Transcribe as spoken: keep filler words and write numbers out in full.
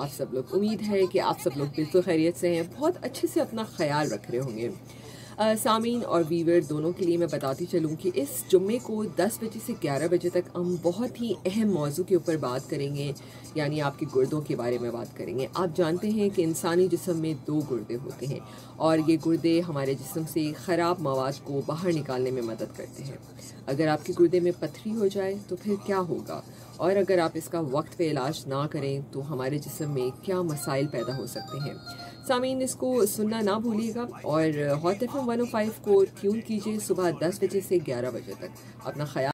आप सब लोग? उम्मीद है कि आप सब लोग बिल्कुल खैरियत से हैं, बहुत अच्छे से अपना ख्याल रख रहे होंगे। अ, सामीन और वीवर दोनों के लिए मैं बताती चलूँ कि इस जुम्मे को दस बजे से ग्यारह बजे तक हम बहुत ही अहम मौजू के ऊपर बात करेंगे, यानी आपके गुर्दों के बारे में बात करेंगे। आप जानते हैं कि इंसानी जिस्म में दो गुर्दे होते हैं और ये गुर्दे हमारे जिस्म से ख़राब मवाद को बाहर निकालने में मदद करते हैं। अगर आपके गुर्दे में पथरी हो जाए तो फिर क्या होगा, और अगर आप इसका वक्त पे इलाज ना करें तो हमारे जिस्म में क्या मसाइल पैदा हो सकते हैं। सामीन, इसको सुनना ना भूलिएगा और hot F M one oh five को ट्यून कीजिए सुबह दस बजे से ग्यारह बजे तक। अपना ख्याल